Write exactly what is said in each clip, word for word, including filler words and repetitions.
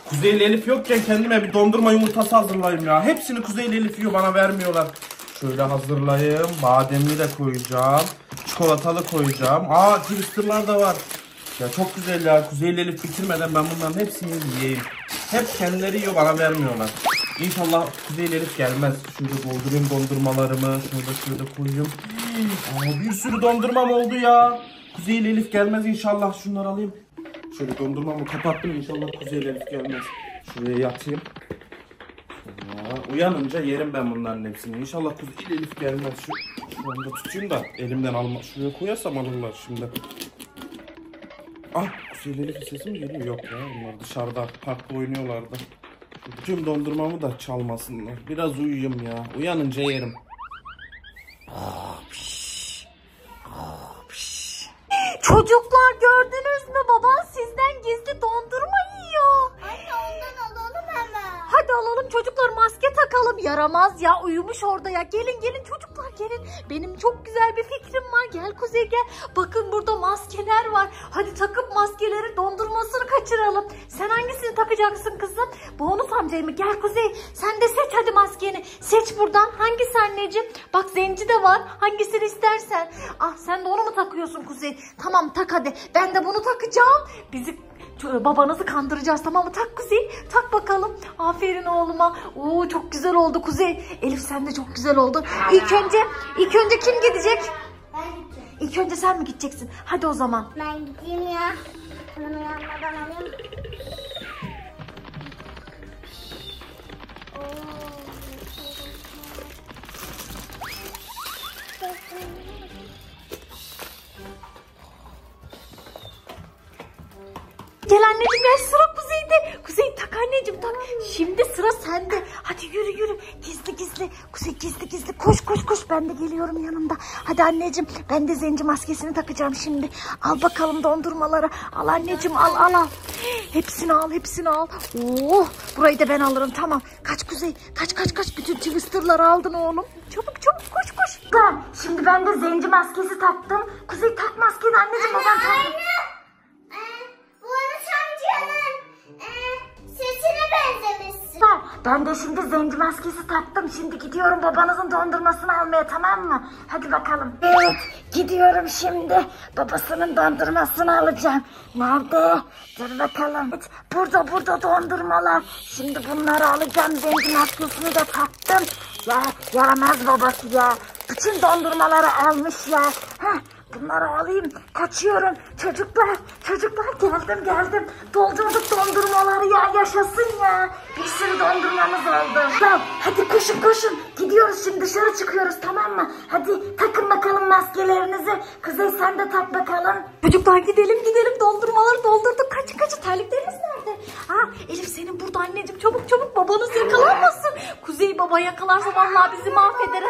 Kuzey ile Elif yokken kendime bir dondurma yumurtası hazırlayayım ya. Hepsini Kuzey ile Elif yiyor, bana vermiyorlar. Şöyle hazırlayayım. Bademli de koyacağım. Çikolatalı koyacağım. Aa, twisterlar da var. Ya çok güzel ya. Kuzey ile Elif bitirmeden ben bunların hepsini yiyeyim. Hep kendileri yiyor, bana vermiyorlar. İnşallah Kuzey ile Elif gelmez. Şöyle doldurayım dondurmalarımı. Şöyle şöyle koyayım. Aa, bir sürü dondurmam oldu ya. Kuzey ile Elif gelmez inşallah. Şunları alayım. Şöyle dondurmamı kapattım. İnşallah Kuzey ile Elif gelmez. Şuraya yatayım. Aa, uyanınca yerim ben bunların hepsini. İnşallah Kuzey ile Elif gelmez. Şu, şu anda tutayım da elimden alma. Şuraya koyarsam alırlar şimdi. Ah, Kuzey ile Elif'in sesi mi geliyor? Yok ya, bunlar dışarıda parkta oynuyorlardı. Bütün dondurmamı da çalmasınlar. Biraz uyuyayım ya. Uyanınca yerim. Çocuklar gördünüz mü? Baban sizden gizli dondurma yiyor. Anne ondan alalım hemen. Hadi alalım çocuklar, maske takalım. Yaramaz ya, uyumuş orada ya. Gelin gelin çocuklar gelin. Benim çok güzel bir fikrim var. Gel Kuzey gel. Bakın burada maskeler var. Hadi takıp maskeleri dondurmasını kaçıralım. Sen hangisini takacaksın kızım? Bonus amcayı mı? Gel Kuzey. Sen de seç hadi maskeni. Seç buradan. Hangisi anneciğim? Bak zenci de var. Hangisini istersen. Ah, sen de onu mu takıyorsun Kuzey? Tamam tak hadi. Ben de bunu takacağım. Bizi babanızı kandıracağız, tamam mı? Tak Kuzey. Tak bakalım. Aferin oğluma. Oo, çok güzel oldu Kuzey. Elif sen de çok güzel oldu. İlk önce ilk önce kim gidecek? Ben gideceğim. İlk önce sen mi gideceksin? Hadi o zaman. Ben gideyim ya. Bunu yanmadan alayım. Gel anneciğim gel, sıra Kuzey'de. Kuzey tak anneciğim tak. Şimdi sıra sende. Hadi yürü yürü. Gizli gizli. Kuzey gizli gizli. Koş koş koş. Ben de geliyorum yanında. Hadi anneciğim. Ben de zenci maskesini takacağım şimdi. Al bakalım dondurmaları. Al anneciğim al al al. Hepsini al hepsini al. Oo, burayı da ben alırım tamam. Kaç Kuzey. Kaç kaç kaç. Bütün twisterları aldın oğlum. Çabuk çabuk koş koş. Ben. Şimdi ben de zenci maskesi taktım. Kuzey tak maskeni anneciğim. Baban tak. Ben de şimdi zenci maskesi taktım. Şimdi gidiyorum babanızın dondurmasını almaya, tamam mı? Hadi bakalım. Evet, gidiyorum şimdi. Babasının dondurmasını alacağım. Nerede? Dur bakalım. Evet, burada burada dondurmalar. Şimdi bunları alacağım. Zenci maskesini de taktım. Ya yaramaz babası ya. Bütün dondurmaları almış ya. Heh. Bunları alayım. Kaçıyorum. Çocuklar, çocuklar geldim geldim. Doldurduk dondurmaları ya. Yaşasın ya. Bir sürü dondurmamız oldu. Tamam, hadi koşun koşun. Gidiyoruz şimdi, dışarı çıkıyoruz, tamam mı? Hadi takın bakalım maskelerinizi. Kuzey sen de tak bakalım. Çocuklar gidelim gidelim. Dondurmaları doldurduk. Kaçın kaçın. Terlikleriniz nerede? Ha, Elif senin burada anneciğim. Çabuk çabuk, babanız yakalanmasın. Kuzey baba yakalarsa vallahi bizi mahveder.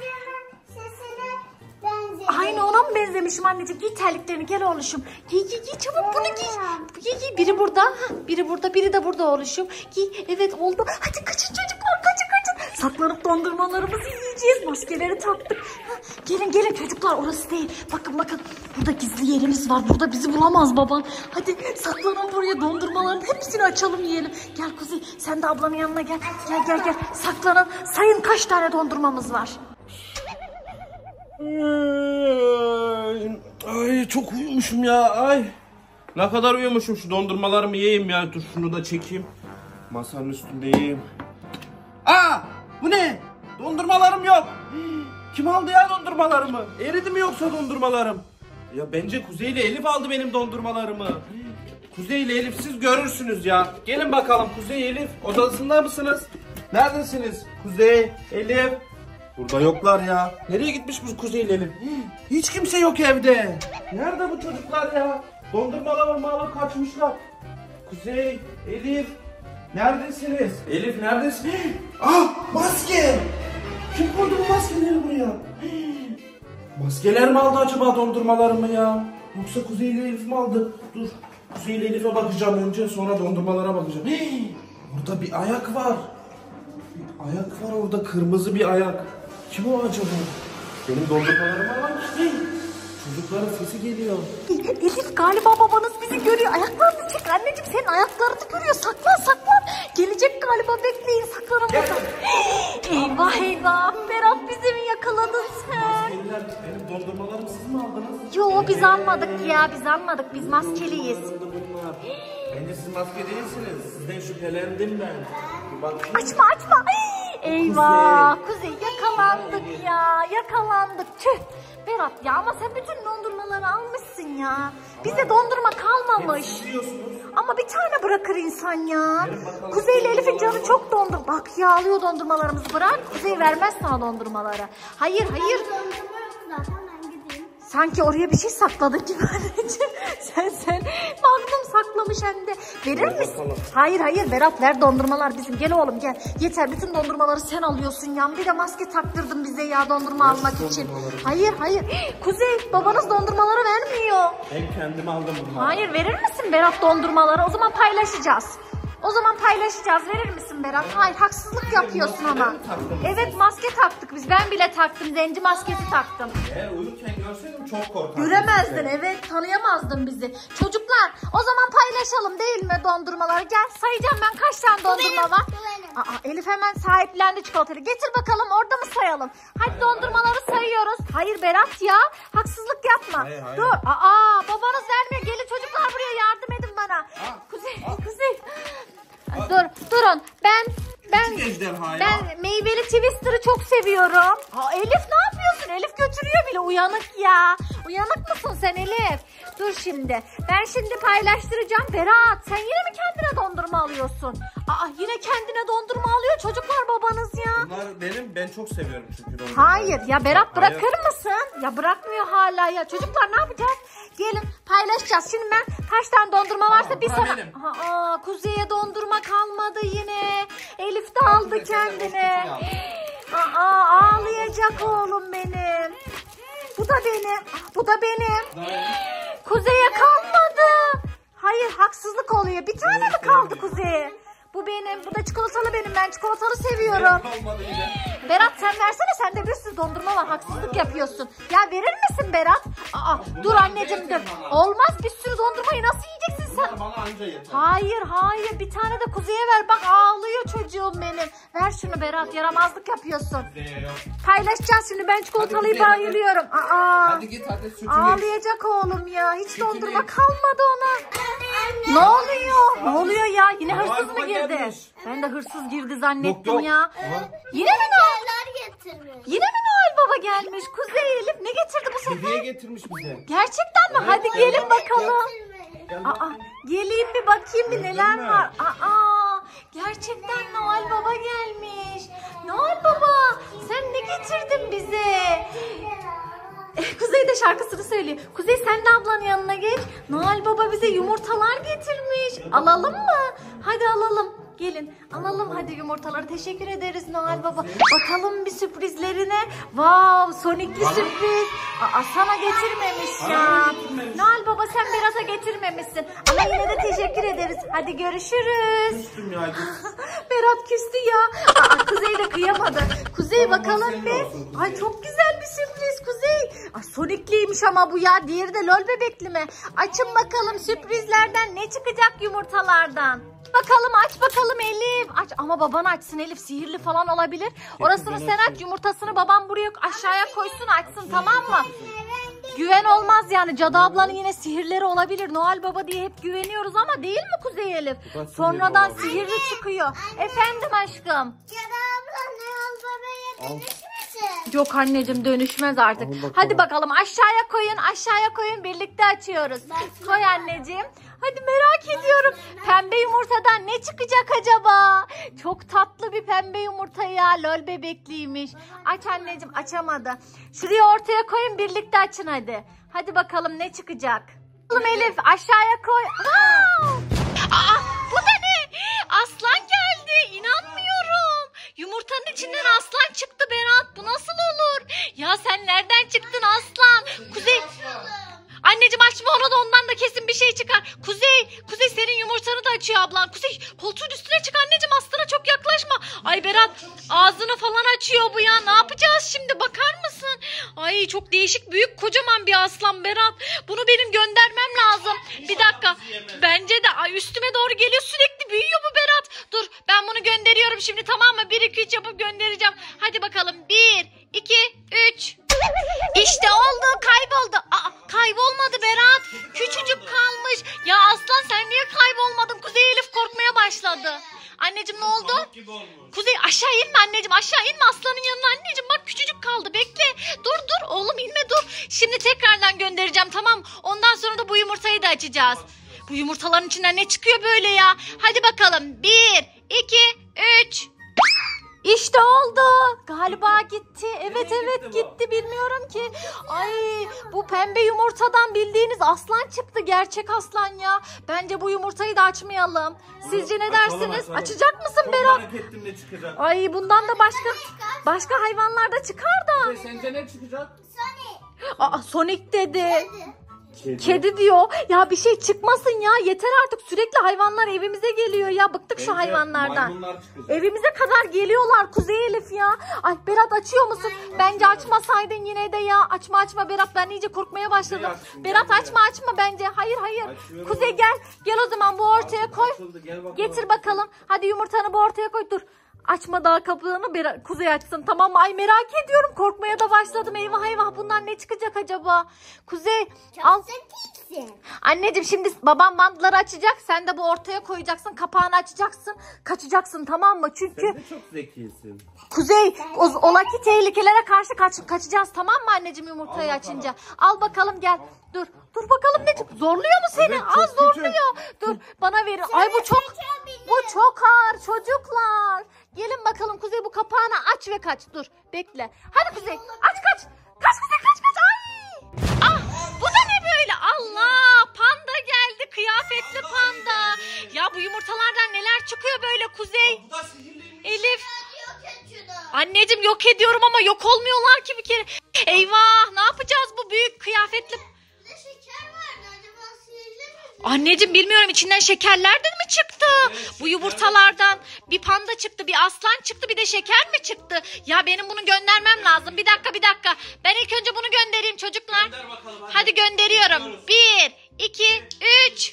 Aynı ona mı benzemişim anneciğim? Giy terliklerini, gel oğluşum. Giy giy giy çabuk, bunu giy. Giy giy, biri burada. Heh, biri burada, biri de burada oğluşum. Giy, evet oldu. Hadi kaçın çocuklar, kaçın kaçın. Saklanıp dondurmalarımızı yiyeceğiz. Maskeleri taktık. Heh, gelin gelin çocuklar, orası değil. Bakın bakın, burada gizli yerimiz var. Burada bizi bulamaz baban. Hadi saklanın buraya, dondurmaların hepsini açalım yiyelim. Gel Kuzey, sen de ablanın yanına gel. Gel gel gel, saklanın. Sayın kaç tane dondurmamız var. Ay çok uyumuşum ya, ay. Ne kadar uyumuşum, şu dondurmalarımı yiyeyim ya. Dur şunu da çekeyim. Masanın üstünde yiyeyim. Aa, bu ne? Dondurmalarım yok. Kim aldı ya dondurmalarımı? Eridi mi yoksa dondurmalarım? Ya bence Kuzey ile Elif aldı benim dondurmalarımı. Kuzey ile Elif siz görürsünüz ya. Gelin bakalım, Kuzey Elif odasında mısınız? Neredesiniz? Kuzey, Elif. Burada yoklar ya. Nereye gitmiş bu Kuzey ile Elif? Hiç kimse yok evde. Nerede bu çocuklar ya? Dondurmalarımı alıp kaçmışlar. Kuzey, Elif. Neredesiniz? Elif neredesin? Ah, maske. Kim koydu bu maskeleri buraya? Maskeler mi aldı acaba dondurmalarımı ya? Yoksa Kuzey ile Elif mi aldı? Dur. Kuzey ile Elif'e bakacağım önce, sonra dondurmalara bakacağım. Burada bir ayak var. Bir ayak var orada, kırmızı bir ayak. Kim o acaba? Benim dondurmalarımı almış değil. Çocukların sesi geliyor. Elif galiba babanız bizi görüyor. Ayaklarını çek anneciğim, senin ayaklarını görüyor. Saklan saklan. Eyvah Berat, bizi mi yakaladın sen? Maskeliler, benim dondurmalarımı siz mi aldınız? Yo, biz almadık ya, biz almadık, biz maskeliyiz. Bunlar. Bence siz maske değilsiniz. Sizden şüphelendim ben. Bir bakayım. Açma açma. Eyvah Kuzey, yakalandık ya, yakalandık. Tüh Berat ya, ama sen bütün dondurmaları almışsın ya. Bize dondurma kalmamış. Siz yiyorsunuz. Ama bir tane bırakır insan ya. Kuzey ile Elif'in canı çok dondur. Bak ya, alıyor dondurmalarımızı, bırak. Kuzey vermez sana dondurmaları. Hayır hayır. Dondurma yok zaten, ben gideyim. Sanki oraya bir şey sakladın gibi anneciğim. sen sen Magnum saklamış hem de. Verir misin? Hayır hayır Berat, ver, dondurmalar bizim. Gel oğlum gel. Yeter, bütün dondurmaları sen alıyorsun ya. Bir de maske taktırdın bize ya, dondurma almak için. Hayır hayır. Kuzey, babanız dondurmaları vermiyor. Ben kendim aldım bunları. Hayır, verir misin Berat dondurmaları? O zaman paylaşacağız. O zaman paylaşacağız. Verir misin Berat? Hayır, haksızlık yapıyorsun ama. Evet, maske taktık biz. Ben bile taktım. Zenci maskesi taktım. Eğer uyurken görseydim çok korkardım. Göremezdin, evet, tanıyamazdın bizi. Çocuklar, o zaman paylaşalım değil mi dondurmaları? Gel, sayacağım ben kaç tane dondurma var. benim. Aa, Elif hemen sahiplendi çikolatayı. Getir bakalım, orada mı sayalım? Hadi dondurmaları sayıyoruz. Hayır Berat ya, haksızlık yapma. Hayır, hayır. Dur, aa, babanız vermiyor. Gelin çocuklar, buraya yardım edin bana. Kuzey, Kuzey. Dur, durun. Ben ben Küçük ejderha ya. ben meyveli Twister'ı çok seviyorum. Aa, Elif ne yapıyorsun? Elif götürüyor bile, uyanık ya. Uyanık mısın sen Elif? Dur şimdi. Ben şimdi paylaştıracağım. Berat, sen yine mi kendine dondurma alıyorsun? Aa, yine kendine dondurma alıyor çocuklar babanız ya. Bunlar benim, ben çok seviyorum çünkü dondurmayı. Hayır ya Berat, Hayır. bırakır mısın? Ya bırakmıyor hala ya. Çocuklar ne yapacağız? Gelin paylaşacağız. Şimdi ben kaç tane dondurma varsa Tamam, bir bura sana... benim. Aa, Kuzey'e dondurma kalmadı yine. Elif de aldı kendine. Aa, ağlayacak oğlum benim. Bu da benim. Bu da benim. Kuzey'e kalmadı. Hayır, haksızlık oluyor. Bir tane mi kaldı Kuzey'e? Bu benim. Bu da çikolatalı benim. Ben çikolatalı seviyorum. Olmadı yine. Berat sen versene, sende bir sürü dondurma var, haksızlık yapıyorsun. Ya verir misin Berat? Aa, dur anneciğim dur. Olmaz, bir sürü dondurmayı nasıl yiyeceksin sen? Bana anca yeter. Hayır hayır, bir tane de Kuzey'e ver, bak ağlıyor çocuğum benim. Ver şunu Berat, yaramazlık yapıyorsun. Kuzey'e yok. Paylaşacağız şimdi, ben çikolatalı Hadi Kuzey, hadi. bayılıyorum. Aa, Hadi git hadi sütünü. ağlayacak oğlum ya, hiç Sütünü dondurma iç. kalmadı ona. Ne oluyor? Ne oluyor ya? Yine Noel hırsız Baba mı girdi? gelmiş. Ben de hırsız girdi zannettim Yok, yok. ya. Aha. Yine mi Noel? Neler getirmiş? Yine mi Noel Baba gelmiş? Kuzey, Elif ne getirdi bu sefer? Hediye getirmiş bize. Gerçekten mi? Hadi gelin bakalım. Gel Aa, bakayım. geleyim bir bakayım bir Gördün neler mü? var. Aa, gerçekten Noel Baba gelmiş. Noel Baba, sen ne getirdin bize? Eh, Kuzey de şarkısını söylüyor. Kuzey, sen de ablanın yanına geç. Noel Baba bize yumurtalar getirmiş. Alalım mı? Hadi alalım. Gelin alalım hadi yumurtaları. Teşekkür ederiz Noel Baba. Bakalım bir sürprizlerine. Wow, Sonic'li sürpriz. Aa, sana getirmemiş ya. Noel Baba, sen Berat'a getirmemişsin. Ama yine de teşekkür ederiz. Hadi görüşürüz. Küstüm ya git. Berat küstü ya. Aa, Kuzey de kıyamadı. Kuzey Tamam, bakalım senin bir. olsun Kuzey. Ay çok güzel bir sürpriz Kuzey. Ay, Sonic'liymiş ama bu ya. Diğeri de lol bebekli mi? Açın bakalım sürprizlerden ne çıkacak yumurtalardan. Bakalım, aç bakalım Elif. Aç ama baban açsın Elif, sihirli falan olabilir. Orasını sen aç, yumurtasını babam buraya aşağıya koysun, açsın, tamam mı? Güven olmaz yani, Cadı ablanın yine sihirleri olabilir. Noel Baba diye hep güveniyoruz ama değil mi Kuzey Elif? Bu da sihirli Sonradan olabilir. sihirli çıkıyor. Efendim aşkım. Ya da abla ne ol babaya dönüşmüşsün. Yok anneciğim, dönüşmez artık. Al bakalım. Hadi bakalım, aşağıya koyun, aşağıya koyun, birlikte açıyoruz. Koy anneciğim. Hadi merak ediyorum. Pembe yumurtadan ne çıkacak acaba? Çok tatlı bir pembe yumurta ya. Lol bebekliymiş. Aç anneciğim, açamadı. Şuraya ortaya koyun, birlikte açın hadi. Hadi bakalım ne çıkacak? Bakalım Elif, aşağıya koy. Aa! Aa, bu da ne? Aslan geldi. İnanmıyorum. Yumurtanın içinden aslan çıktı Berat. Bu nasıl olur? Ya sen nereden çıktın aslan? Kuzey. Anneciğim açma onu da, ondan da kesin bir şey çıkar. Kuzey, Kuzey senin yumurtanı da açıyor ablan. Kuzey koltuğun üstüne çık anneciğim, aslana çok yaklaşma. Ay Berat, ağzını falan açıyor bu ya. Ne yapacağız şimdi, bakar mısın? Ay çok değişik, büyük kocaman bir aslan Berat. Bunu benim göndermem lazım. Bir dakika. Bence de ay üstüme doğru geliyor, sürekli büyüyor bu Berat. Dur ben bunu gönderiyorum şimdi, tamam mı? bir iki üç yapıp göndereceğim. Hadi bakalım. olmadı. Anneciğim ne oldu? Pamuk gibi olmuş. Kuzey aşağı inme anneciğim, aşağı inme aslanın yanına anneciğim, bak küçücük kaldı, bekle. Dur dur oğlum, inme dur. Şimdi tekrardan göndereceğim, tamam. Ondan sonra da bu yumurtayı da açacağız. Bu yumurtaların içinden ne çıkıyor böyle ya? Hadi bakalım. Bir, iki, üç. İşte oldu. Galiba gitti. Evet Nereye evet gitti bu? gitti, bilmiyorum ki. Ay, bu pembe yumurtadan bildiğiniz aslan çıktı. Gerçek aslan ya. Bence bu yumurtayı da açmayalım. Sizce ne Açalım, dersiniz? açalım. Açacak mısın Çok Berat? merak ettim ne çıkacak. Ay, bundan da başka başka hayvanlar da çıkar da. Ve sence ne çıkacak? Sonic. Aa, Sonic dedi. Kedi. Kedi diyor. Ya bir şey çıkmasın ya. Yeter artık, sürekli hayvanlar evimize geliyor ya. Bıktık şu Bence hayvanlardan. maymunlar çıkacak. Evimize kadar geliyorlar Kuzey Elif ya. Ay Berat, açıyor musun? Bence açmasaydın yine de ya. Açma açma Berat, ben iyice korkmaya başladım. Kuzey açsın, Berat gel açma açma bence. Hayır hayır. Açıyorum. Kuzey gel. Gel o zaman, bu ortaya koy. Açıldı, gel bakalım. Getir bakalım. Hadi yumurtanı bu ortaya koy. Dur. Açma daha kapağını, Berat, Kuzey açsın, tamam mı? Ay merak ediyorum, korkmaya da başladım. Eyvah eyvah, bundan ne çıkacak acaba? Kuzey al. Zekiysin. Anneciğim şimdi babam bantları açacak. Sen de bu ortaya koyacaksın. Kapağını açacaksın. Kaçacaksın, tamam mı? Çünkü Sen de çok zekisin. Kuzey o, olaki tehlikelere karşı kaç, kaçacağız, tamam mı anneciğim, yumurtayı Al açınca? Al bakalım, gel. Dur. Dur bakalım ne çık- zorluyor mu seni? Evet, Az çok kötü. zorluyor. Dur bana verin. Ay bu çok bu çok ağır çocuklar. Gelin bakalım Kuzey, bu kapağını aç ve kaç. Dur bekle. Hadi Kuzey aç kaç. Kaç Kuzey, kaç kaç. Ay. Ah, bu da ne böyle? Allah, panda geldi, kıyafetli panda. Ya bu yumurtalardan neler çıkıyor böyle Kuzey? Bu da sihirliymiş. Elif. Yok et şunu. Anneciğim yok ediyorum ama yok olmuyorlar ki bir kere. Eyvah, ne yapacağız bu büyük kıyafetli? Bir de şeker vardı. Acaba sihirli mi? Anneciğim bilmiyorum, içinden şekerlerden mi çıktı? Evet, Bu şeker. yumurtalardan bir panda çıktı, bir aslan çıktı, bir de şeker mi çıktı? Ya benim bunu göndermem lazım. Bir dakika bir dakika. Ben ilk önce bunu göndereyim çocuklar. Gönder bakalım, hadi. Hadi gönderiyorum. Bekliyoruz. Bir, iki, üç.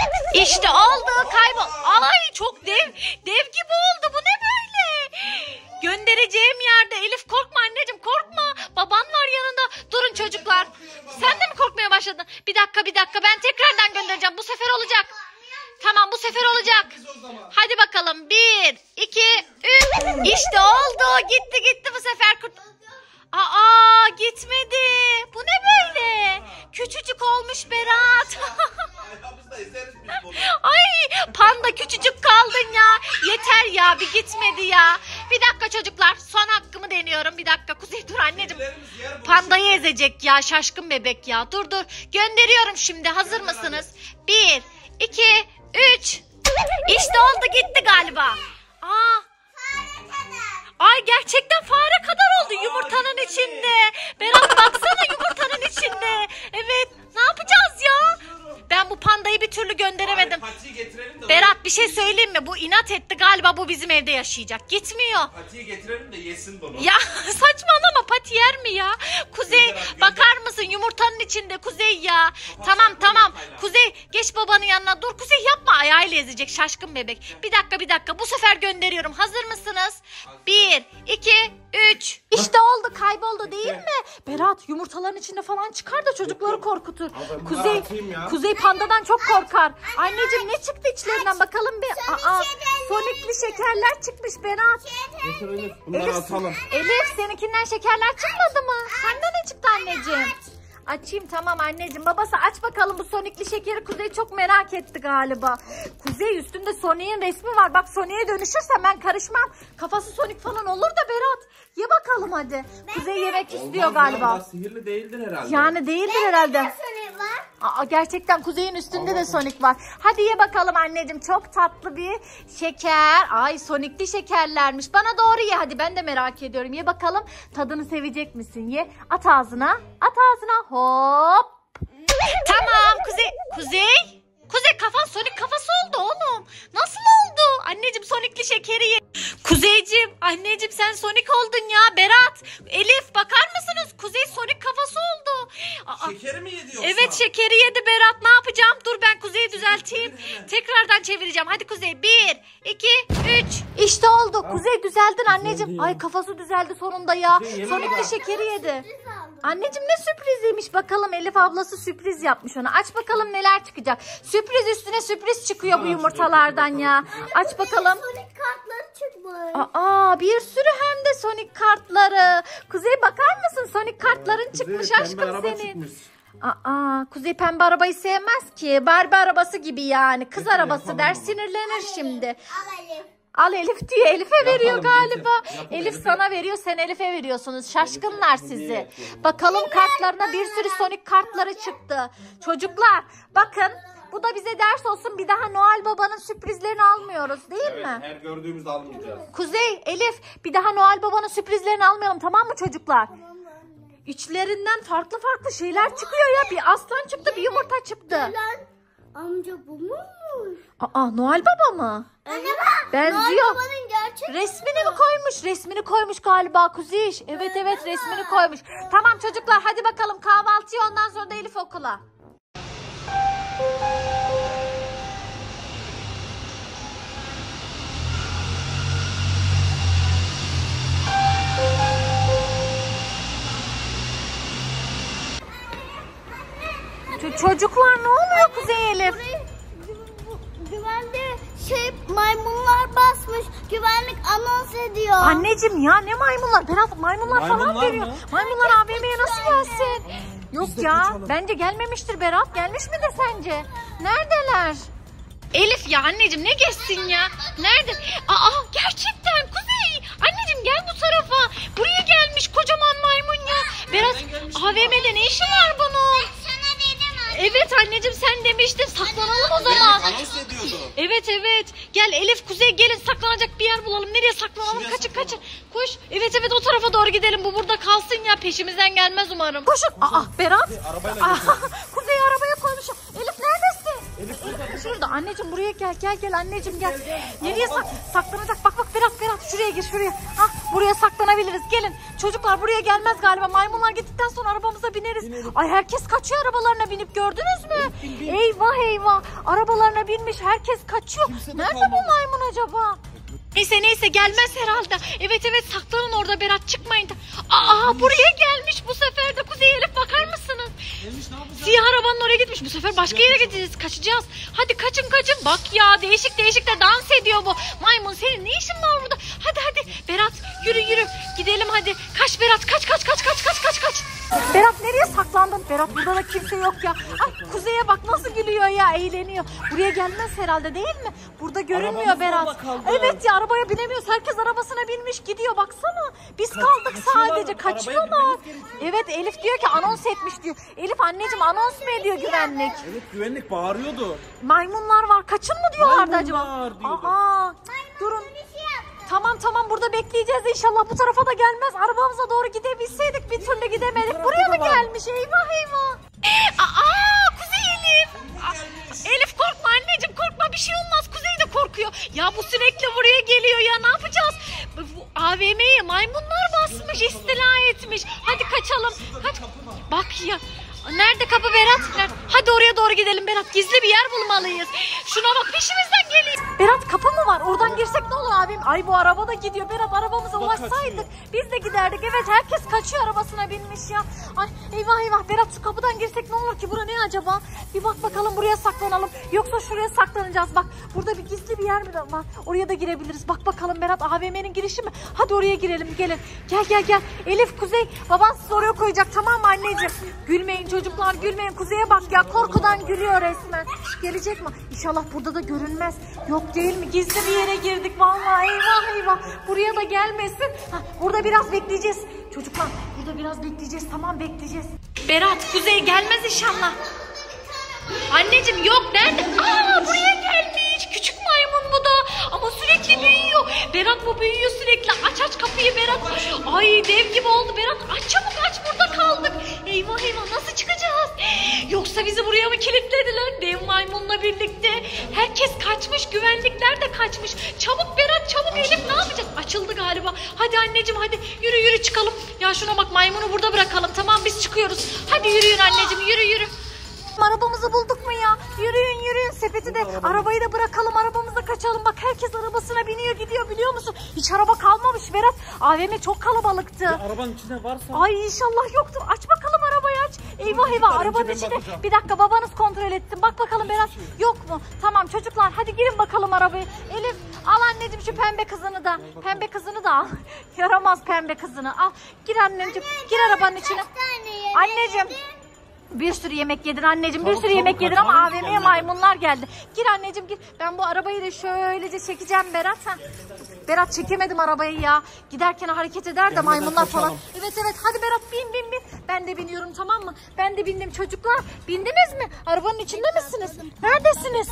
İşte oldu, kaybol. Ay çok dev, dev gibi oldu. Bu ne böyle? Göndereceğim yerde. Elif korkma anneciğim, korkma. Baban var yanında. Durun çocuklar. Sen de mi korkmaya başladın? Bir dakika bir dakika, ben tekrardan göndereceğim. Bu sefer olacak. Tamam, bu sefer olacak. Hadi bakalım. Bir, iki, üç. İşte oldu. Gitti gitti bu sefer. Kurt... Aa, gitmedi. Bu ne böyle? Küçücük olmuş Berat. Ayağımızda ezeriz biz bunu. Ay panda, küçücük kaldın ya. Yeter ya, bir gitmedi ya. Bir dakika çocuklar, son hakkımı deniyorum. Bir dakika Kuzey, dur anneciğim. Kedilerimiz yer bu. Pandayı ezecek ya, şaşkın bebek ya. Dur dur, gönderiyorum şimdi, hazır mısınız? Bir, iki, üç. İşte oldu, gitti galiba. Aa, ay gerçekten fare kadar oldu yumurtanın içinde. Berat baksana, yumurtanın içinde. Evet, ne yapacağız ya? Ben bu pandayı bir türlü gönderemedim. Bari patiyi getirelim de. Berat bir şey söyleyeyim mi? Bu inat etti galiba, bu bizim evde yaşayacak. Gitmiyor. Patiyi getirelim de yesin bunu. Ya saçmalama, pati yer mi ya? Kuzey Gönder abi, bakar mısın yumurtanın içinde Kuzey ya. Tamam tamam Kuzey, geç babanın yanına. Dur Kuzey, yapma, ayağıyla ezecek şaşkın bebek. Bir dakika bir dakika, bu sefer gönderiyorum. Hazır mısınız? Bir, iki, üç. İşte oldu, kayboldu değil mi? Berat yumurtaların içinde falan çıkar da çocukları korkutur. Al ben bunları Kuzey atayım ya. Kuzey pandadan çok korkar. Anneciğim ne çıktı içlerinden bakalım bir. Aa, şekerler sonikli şekerler çıkmış Berat. Getir Elif, bunları Elif, atalım. Elif seninkinden şekerler çıkmadı mı? Senden ne çıktı anneciğim? Açayım, tamam anneciğim. Babası aç bakalım bu sonikli şekeri. Kuzey çok merak etti galiba. Kuzey üstünde Sonic'in resmi var. Bak Sonic'e dönüşürsen ben karışmam. Kafası Sonic falan olur da Berat. Ye bakalım hadi. Kuzey yemek istiyor Olmaz ya, galiba. bu da sihirli değildir herhalde. Yani değildir herhalde. Sonic var. Aa, gerçekten Kuzey'in üstünde de Sonic var. Hadi ye bakalım anneciğim. Çok tatlı bir şeker. Ay Sonic'li şekerlermiş. Bana doğru ye hadi, ben de merak ediyorum. Ye bakalım, tadını sevecek misin? Ye. At ağzına. At ağzına. Hop. Tamam Kuzey. Kuzey. Kuzey kafan Sonic kafası oldu oğlum. Nasıl oldu? Anneciğim Sonic'li şekeri ye. Kuzeyciğim, anneciğim sen Sonic oldun ya. Berat, Elif bakar mısınız? Kuzey Sonic kafası oldu. Aa, Şekeri mi yedi yoksa? evet şekeri yedi Berat. Ne yapacağım? Dur ben Kuzey'i düzelteyim. Tekrardan çevireceğim. Hadi Kuzey. Bir, iki, üç. İşte oldu. Kuzey düzeldin anneciğim. ya. Ay kafası düzeldi sonunda ya. Kuzey, yemin Sonic de bak. şekeri yedi. Anneciğim ne sürpriziymiş bakalım. Elif ablası sürpriz yapmış ona. Aç bakalım neler çıkacak. Sürpriz üstüne sürpriz çıkıyor bu yumurtalardan ya. Aç bakalım. Sonic kartları çıkmış. Aa bir sürü hem de Sonic kartları. Kuzey bakar mısın? Sonic kartların Kuzey, çıkmış pembe aşkım araba senin. çıkmış. Aa Kuzey pembe arabayı sevmez ki. Barbie arabası gibi yani. Kız Peki, arabası yapalım der ama. sinirlenir şimdi. Al Elif. Al Elif diyor. Elif'e veriyor Yapalım, galiba. Elif'e. Yapın, Elif Elif'e. sana veriyor sen Elif'e veriyorsunuz. Şaşkınlar Elif'e hediye sizi. yapıyorum. Bakalım kartlarına bir sürü Sonic kartları çıktı. Çocuklar bakın bu da bize ders olsun. Bir daha Noel Baba'nın sürprizlerini almıyoruz değil Evet, mi? her gördüğümüzde almayacağız. Kuzey, Elif bir daha Noel Baba'nın sürprizlerini almayalım tamam mı çocuklar? İçlerinden farklı farklı şeyler çıkıyor ya. Bir aslan çıktı bir yumurta çıktı. Lan amca bu muymuş? Aa Noel Baba mı? Anne bak. Benziyor. Noel Baba'nın gerçek. Resmini mi koymuş? Resmini koymuş galiba Kuziş. Evet evet resmini koymuş. Tamam çocuklar hadi bakalım kahvaltıya ondan sonra da Elif okula. Ç- Çocuklar ne oluyor Kuzey Elif? Burayı gü- güvende şey maymunlar basmış. Güvenlik anons ediyor. Anneciğim ya ne maymunlar? Berat maymunlar, falan Maymunlar geliyor. mı? Maymunlar A V M'ye nasıl gelsin? Yok de ya kaçalım. bence gelmemiştir Berat. Gelmiş midir sence? Neredeler? Elif ya anneciğim ne geçsin ya? Nerede? Aa gerçekten Kuzey. Anneciğim gel bu tarafa. Buraya gelmiş kocaman maymun ya. Berat A V M'de ne işi var bunun? Sana dedim anne. Evet anneciğim sen demiştin saklanalım o zaman. Anons ediyordu. Evet evet. Gel Elif Kuzey gelin saklanacak bir yer bulalım. Nereye saklanalım? Şuraya Kaçın saklanalım. kaçın. Koş. Evet evet o tarafa doğru gidelim. Bu burada kalsın ya. Peşimizden gelmez umarım. Koşun. Aa Berat. arabayla Aa, gidiyor. Kuzey arabaya koymuş. Elif neredesin? Elif burada. Şurada anneciğim buraya gel gel gel anneciğim gel. Nereye sak saklanacak? Bak bak Berat Berat şuraya gir şuraya. Hah buraya saklanabiliriz. Gelin. Çocuklar buraya gelmez galiba. Maymunlar gittikten sonra arabamıza bineriz. Ay herkes kaçıyor arabalarına binip gördünüz mü? Eyvah eyvah. Arabalarına binmiş herkes kaçıyor. Kimse de Nerede bu kalmadı. maymun acaba? Neyse neyse gelmez herhalde. Evet evet saklanın orada Berat çıkmayın da. Aa buraya gelmiş bu sefer de Kuzey Elif bakar mısınız? Gelmiş ne yapacağız? Siyah arabanın oraya gitmiş. Bu sefer başka yere gideceğiz. Kaçacağız. Hadi kaçın kaçın. Bak ya değişik değişik de dans ediyor bu. Maymun senin ne işin var burada? Hadi hadi. Berat yürü yürü. Gidelim hadi. Kaç Berat kaç kaç kaç kaç kaç kaç kaç. Berat nereye saklandın? Berat burada da kimse yok ya. Ay Kuzey'e bak nasıl gülüyor ya eğleniyor. Buraya gelmez herhalde değil mi? Burada görünmüyor Arabamız Berat. orada kaldı. Evet ya arabaya binemiyoruz. Herkes arabasına binmiş gidiyor baksana. Biz Kaç- kaldık kaçıyorlar. sadece Arabaya kaçıyorlar. binmemiz gerekiyor. Evet Elif diyor ki anons etmiş diyor. Elif anneciğim anons mu ediyor güvenlik? Evet güvenlik bağırıyordu. Maymunlar var kaçın mı diyorlardı acaba? Maymunlar diyordu. Aa, durun. Tamam tamam burada bekleyeceğiz inşallah bu tarafa da gelmez. Arabamıza doğru gidebilseydik bir türlü gidemedik. tarafta Buraya da mı var. gelmiş? Eyvah eyvah. Aa Kuzey Elif. Aa, Elif korkma anneciğim korkma bir şey olmaz. Kuzey de korkuyor. Ya bu sürekli buraya geliyor ya ne yapacağız? Bu A V M'ye maymunlar basmış istila etmiş. Hadi kaçalım. Hadi. Bak ya. Nerede kapı Berat? Nerede? Hadi oraya doğru gidelim Berat. Gizli bir yer bulmalıyız. Şuna bak peşimizden geliyor. Berat kapı mı var? Oradan girsek ne olur abim? Ay bu araba da gidiyor. Berat arabamıza Bu da ulaşsaydık kaçıyor. biz de giderdik. Evet herkes kaçıyor arabasına binmiş ya. Ay eyvah eyvah Berat şu kapıdan girsek ne olur ki? Bura ne acaba? Bir bak bakalım buraya saklanalım. Yoksa şuraya saklanacağız. Bak burada bir gizli bir yer mi var? Oraya da girebiliriz. Bak bakalım Berat A V M'nin girişi mi? Hadi oraya girelim gelin. Gel gel gel. Elif Kuzey baban sizi oraya koyacak tamam mı anneciğim? Gülmeyin çocuklar gülmeyin. Kuzey'e bak ya korkudan gülüyor resmen. Gelecek mi? İnşallah burada da görünmez. Yok değil mi? Gizli bir yere girdik vallahi eyvah eyvah. Buraya da gelmesin. Hah, burada biraz bekleyeceğiz. Çocuklar burada biraz bekleyeceğiz tamam bekleyeceğiz. Berat Kuzey gelmez inşallah. Anneciğim yok nerede? Aa buraya gelmiş. Küçük maymun bu da. Ama sürekli büyüyor. Berat bu büyüyor sürekli. Aç aç aç kapıyı Berat. Ay dev gibi oldu Berat. Aç çabuk aç, burada kaldık. Eyvah eyvah, nasıl çıkacağız? Yoksa bizi buraya mı kilitlediler? Dev maymunla birlikte. Herkes kaçmış, güvenlikler de kaçmış. Çabuk Berat çabuk, Elif ne yapacağız? Açıldı galiba. Hadi anneciğim hadi yürü yürü çıkalım. Ya şuna bak, maymunu burada bırakalım. Tamam biz çıkıyoruz. Hadi yürüyün anneciğim, yürü yürü. Arabamızı bulduk mu ya? Yürüyün yürüyün, sepeti de arabayı da bırakalım, arabamıza kaçalım. Bak herkes arabasına biniyor gidiyor, biliyor musun? Hiç araba kalmamış Berat. A V M çok kalabalıktı. Ya arabanın içinde varsa. Ay inşallah yoktur. Aç bakalım arabayı aç. Eyvah eyvah, arabanın içinde. Bir dakika, babanız kontrol etsin. Bak bakalım Berat, yok mu? Tamam çocuklar hadi girin bakalım arabaya. Elif al anneciğim şu pembe kızını da. Pembe kızını da al. Yaramaz pembe kızını al. Gir anneciğim, gir arabanın içine. Anneciğim. Bir sürü yemek yedin anneciğim, bir Çabuk, sürü yemek çabuk, yedin ama kaçalım A V M'ye yani. maymunlar geldi. Gir anneciğim gir. Ben bu arabayı da şöylece çekeceğim Berat. Ha. Berat çekemedim arabayı ya. Giderken hareket eder de maymunlar falan. kaçalım. Evet evet hadi Berat bin bin bin. Ben de biniyorum, tamam mı? Ben de bindim çocuklar. Bindiniz mi? Arabanın içinde misiniz? Neredesiniz?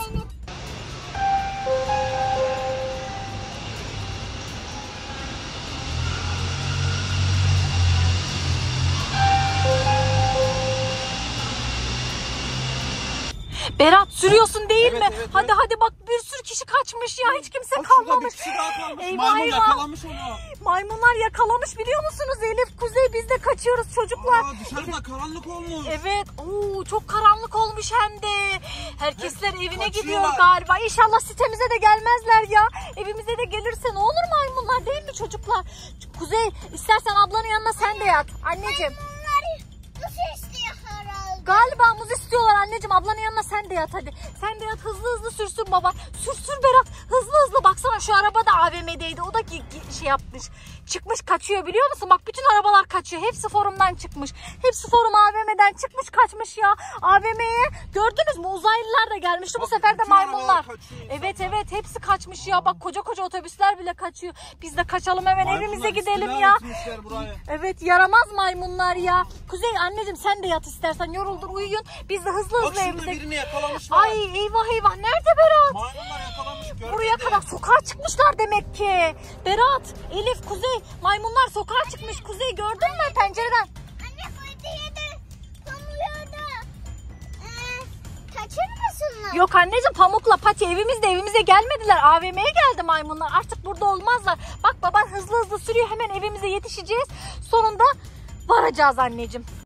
Berat sürüyorsun değil Evet, mi? evet, hadi evet. hadi bak, bir sürü kişi kaçmış ya, hiç kimse Bak şurada bir kalmamış. kişi daha kalmış. Eyvah, Maymun eyvah. yakalamış onu. Maymunlar yakalamış, biliyor musunuz Elif, Kuzey, biz de kaçıyoruz çocuklar. Aa, dışarıda karanlık olmuş. Evet, oo, çok karanlık olmuş hem de. Herkesler evine kaçıyorlar. gidiyor galiba. İnşallah sitemize de gelmezler ya. Evimize de gelirse ne olur maymunlar, değil mi çocuklar? Kuzey, istersen ablanın yanına sen de yat anneciğim. Nasıl istiyor herhalde? Galiba muz istiyorlar anneciğim. Ablanın yanına sen de yat hadi. Sen de yat, hızlı hızlı sürsün baba. Sürsün Berat. Hızlı hızlı, baksana şu araba da A V M'deydi. O da gi- gi- şey yapmış. Çıkmış kaçıyor, biliyor musun? Bak bütün arabalar kaçıyor. Hepsi forumdan çıkmış. Hepsi forum A V M'den çıkmış kaçmış ya. A V M'ye gördünüz mü? Uzaylılar da gelmişti. Bu Bak, sefer de bütün maymunlar. arabalar kaçıyor. Evet evet hepsi kaçmış ya. Bak koca koca otobüsler bile kaçıyor. Biz de kaçalım hemen, Maymunlar evimize gidelim istila ya. etmişler burayı. Evet yaramaz maymunlar ya. Kuzey anneciğim sen de yat istersen, yoruldun uyuyun. Biz de hızlı Bak hızlı şurada evimize. birini yakalamışlar. Ay eyvah eyvah, nerede Berat? Maymunlar yakalamış. Görmedi. Buraya kadar sokağa çıkmışlar demek ki. Berat, Elif, Kuzey, maymunlar sokağa çıkmış. Kuzey gördün mü pencereden? Anne fırtı yedi. Kamuyor da. Ee, kaçırmasınlar. Yok anneciğim, Pamuk'la Pati evimizde, evimize gelmediler. A V M'ye geldi maymunlar. Artık burada olmazlar. Bak baban hızlı hızlı sürüyor, hemen evimize yetişeceğiz. Sonunda varacağız anneciğim.